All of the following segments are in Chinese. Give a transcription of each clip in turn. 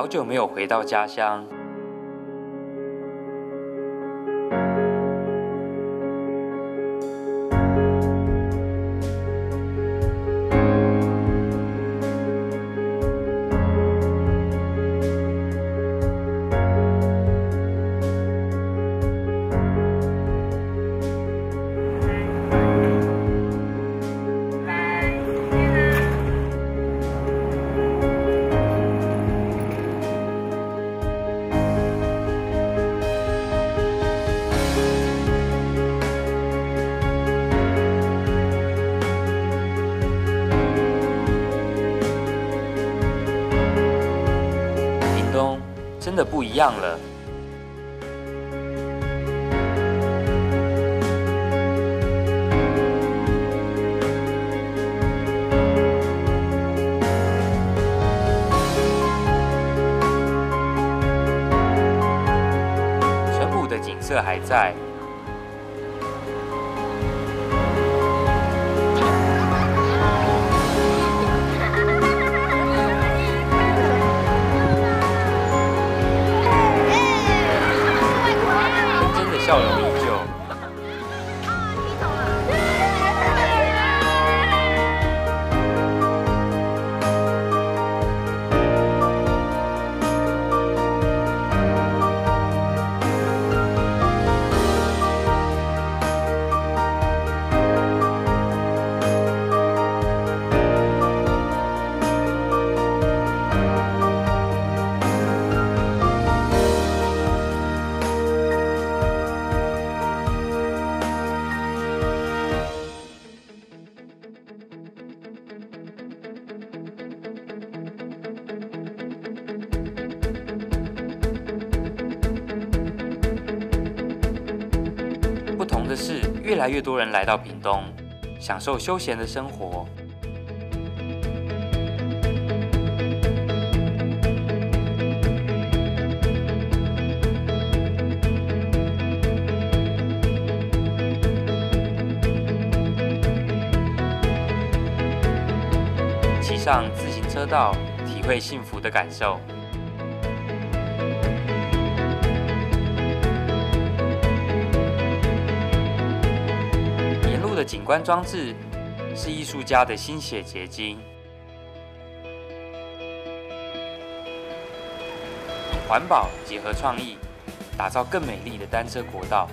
好久没有回到家乡。真的不一样了。淳朴的景色还在。笑容依旧。不同的是，越来越多人来到屏东，享受休闲的生活。骑上自行车道，体会幸福的感受。的景观装置是艺术家的心血结晶，环保结合创意，打造更美丽的单车国道。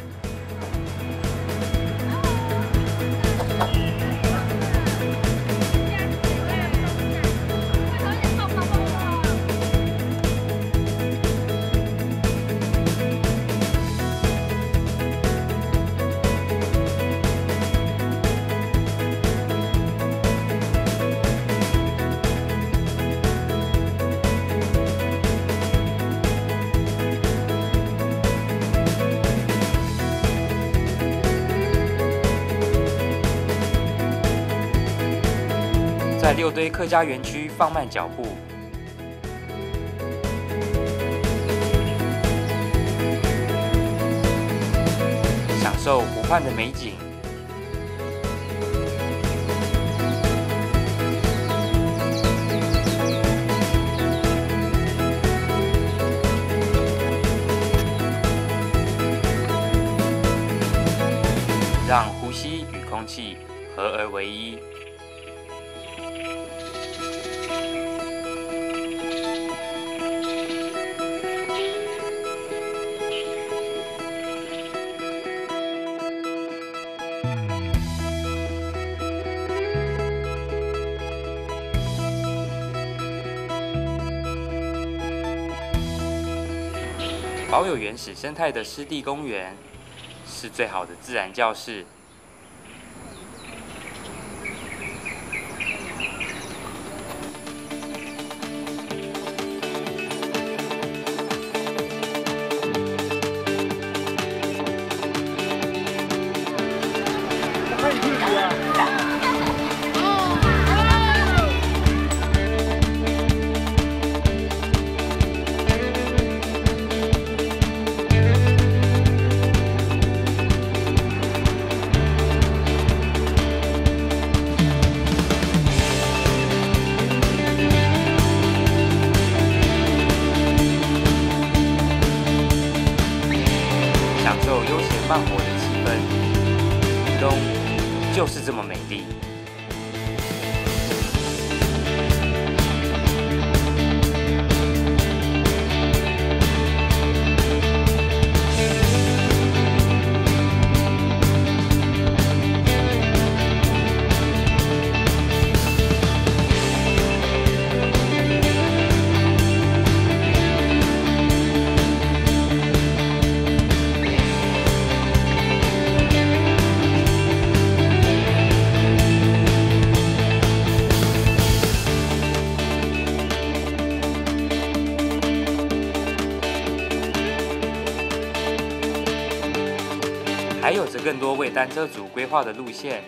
在六堆客家园区放慢脚步，享受湖畔的美景。让呼吸与空气合而为一。保有原始生态的湿地公园，是最好的自然教室。 慢活的气氛，屏东就是这么美丽。还有着更多为单车族规划的路线。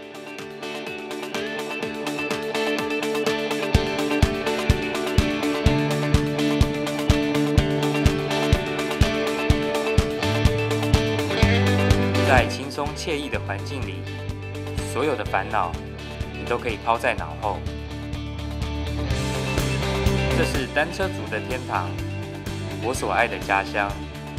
在轻松惬意的环境里，所有的烦恼你都可以抛在脑后。这是单车族的天堂，我所爱的家乡。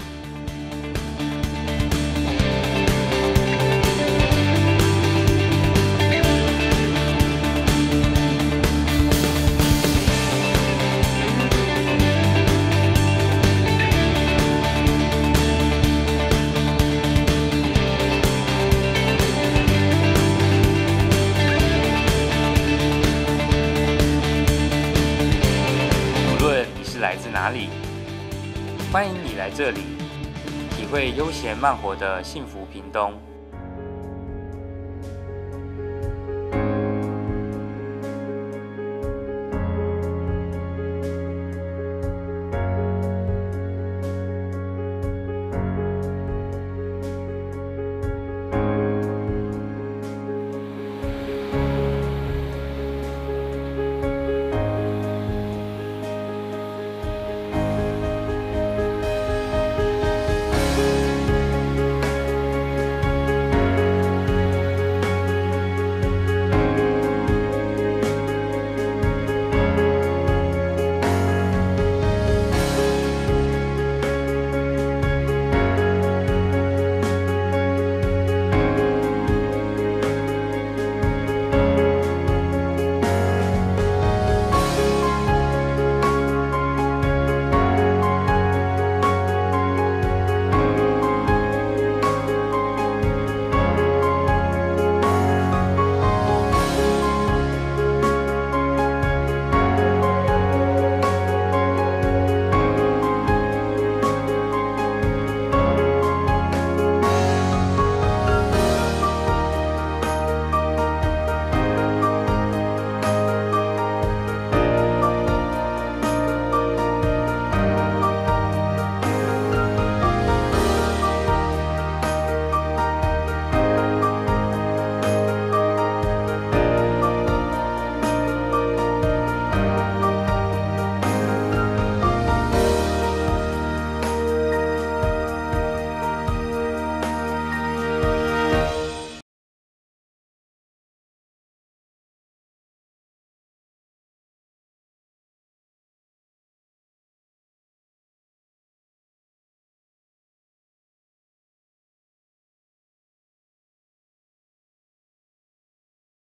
来自哪里？欢迎你来这里，体会悠闲慢活的幸福屏东。